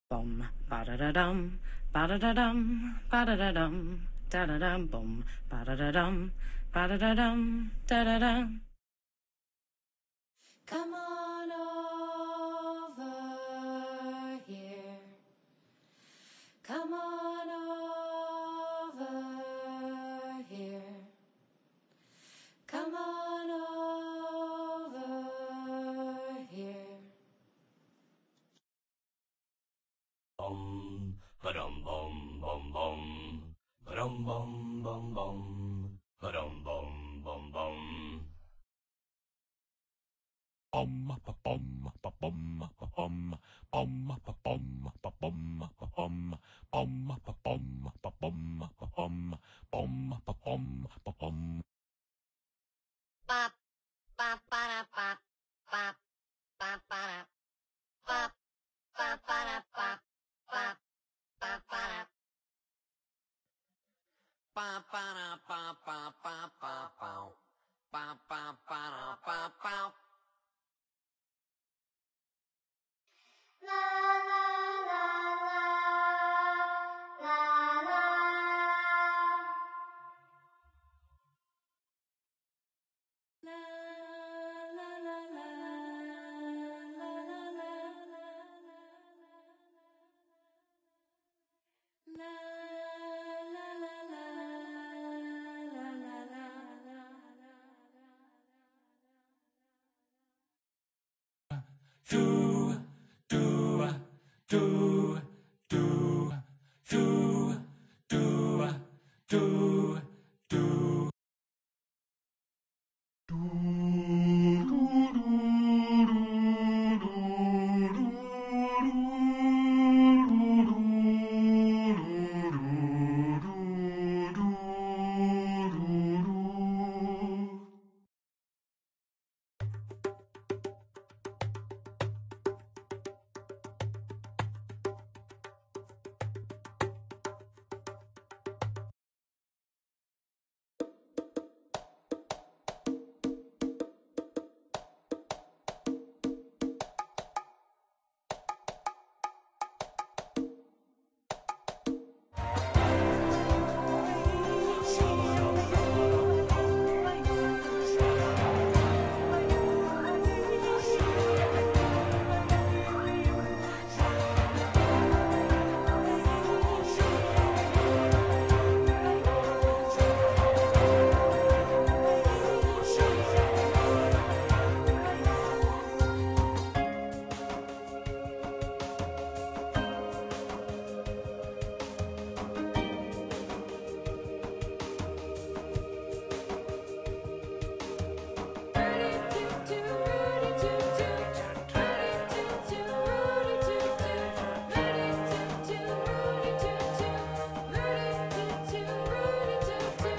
Bum ba da da dum ba da da dum ba da da dum da da dum bum ba da da dum ba da da dum da da dum. Come on over here. Come on over here. Come on over here. Bum, ba-dum, bum, bum, bum. Ba-dum, bum, bum, bum. Ba-dum, bum, bum, bum. Bum ba bum ba bum ba bum bum ba bum ba bum ba bum bum ba bum ba bum ba bum bum ba bum ba bum. Bop, bop, ba bop, bop, bop, ba bop, bop, bop, bop, bop, bop, bop. Ba ba da ba ba ba ba ba ba ba ba ba ba